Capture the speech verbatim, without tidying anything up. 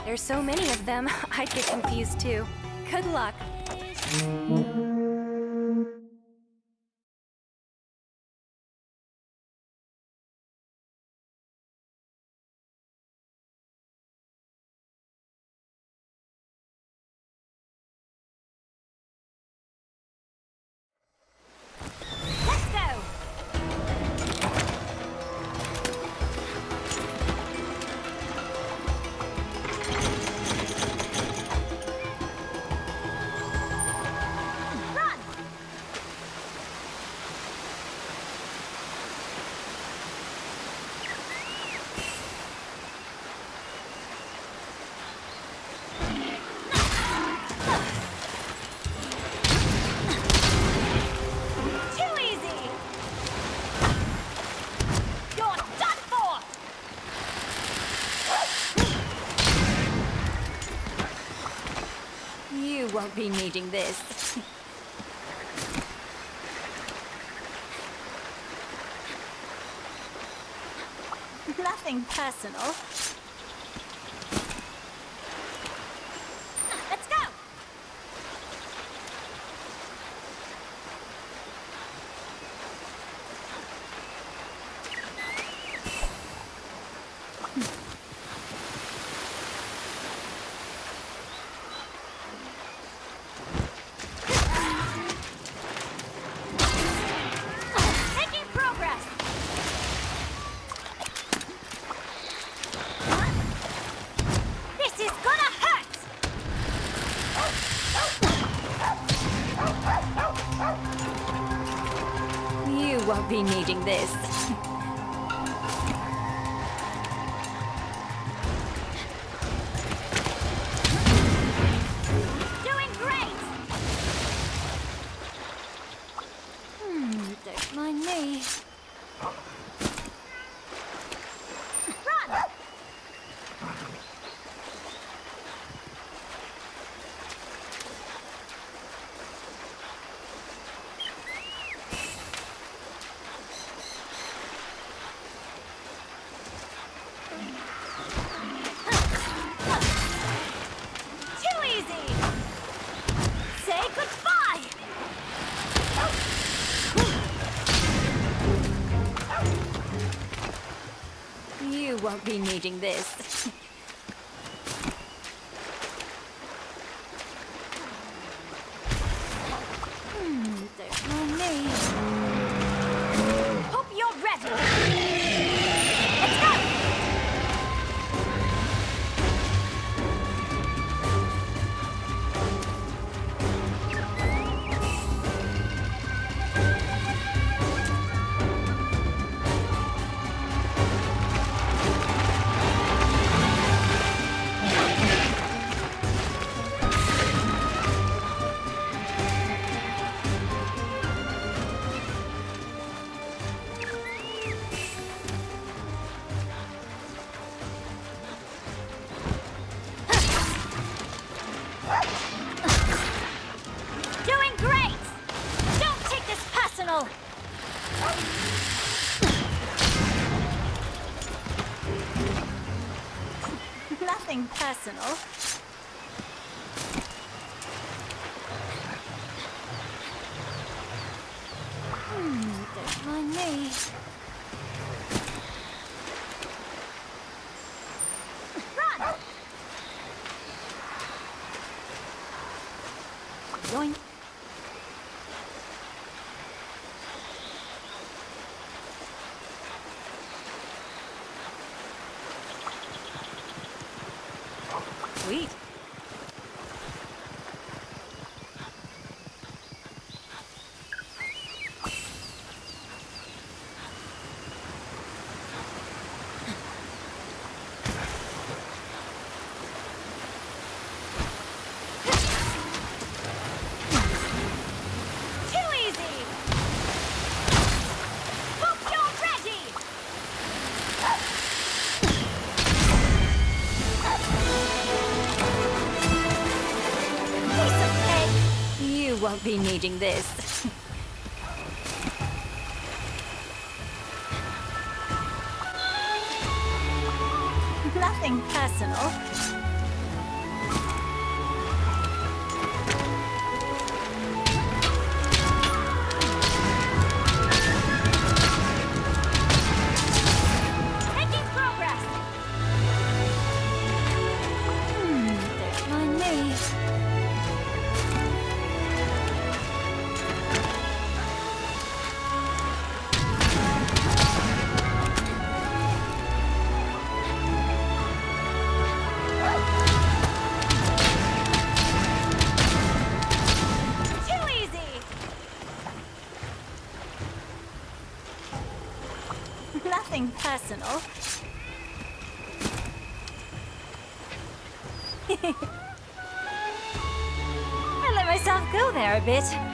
There's so many of them, I'd get confused too. Good luck. Let's go! Run! Too easy! You're done for! You won't be needing this. Nothing personal. Let's go! Making progress! This is gonna hurt! You won't be needing this. Doing great! Hmm, don't mind me. Run! Too easy! Say goodbye! You won't be needing this. Hmm, don't mind me. Hope you're ready! Let's go! Doing great! Don't take this personal! Nothing personal. Hmm, don't mind me. Run! Yoink. Sweet. Too easy! Hope you're ready! Piece of cake! You won't be needing this. Nothing personal. nothing personal. I let myself go there a bit.